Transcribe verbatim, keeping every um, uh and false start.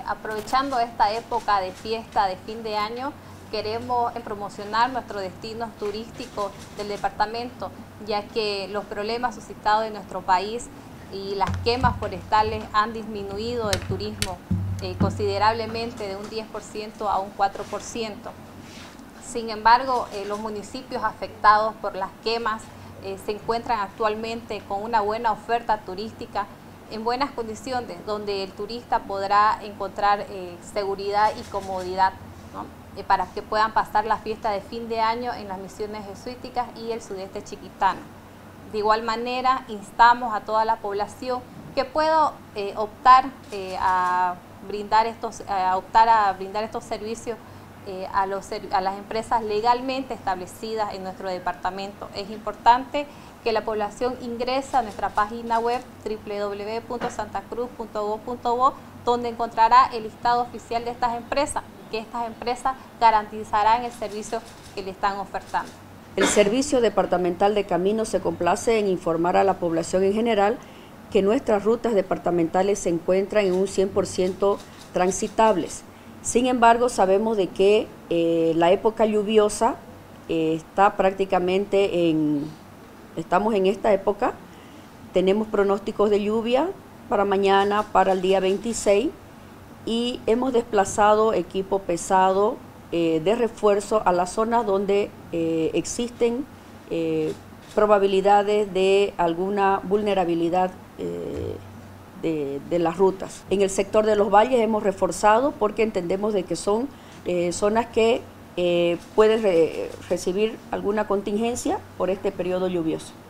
aprovechando esta época de fiesta de fin de año, queremos promocionar nuestros destinos turísticos del departamento, ya que los problemas suscitados en nuestro país y las quemas forestales han disminuido el turismo eh, considerablemente de un diez por ciento a un cuatro por ciento. Sin embargo, eh, los municipios afectados por las quemas eh, se encuentran actualmente con una buena oferta turística en buenas condiciones, donde el turista podrá encontrar eh, seguridad y comodidad, ¿no? eh, para que puedan pasar la fiesta de fin de año en las misiones jesuíticas y el sudeste chiquitano. De igual manera, instamos a toda la población que pueda eh, optar, eh, a brindar estos, a optar a brindar estos servicios eh, a, los, a las empresas legalmente establecidas en nuestro departamento. Es importante que la población ingrese a nuestra página web doble u doble u doble u punto santa cruz punto gob punto bo, donde encontrará el listado oficial de estas empresas, que estas empresas garantizarán el servicio que le están ofertando. El Servicio Departamental de Caminos se complace en informar a la población en general que nuestras rutas departamentales se encuentran en un cien por ciento transitables. Sin embargo, sabemos de que eh, la época lluviosa eh, está prácticamente en... Estamos en esta época, tenemos pronósticos de lluvia para mañana, para el día veintiséis, y hemos desplazado equipo pesado eh, de refuerzo a las zonas donde eh, existen eh, probabilidades de alguna vulnerabilidad eh, de, de las rutas. En el sector de los valles hemos reforzado porque entendemos de que son eh, zonas que Eh, puede re recibir alguna contingencia por este periodo lluvioso.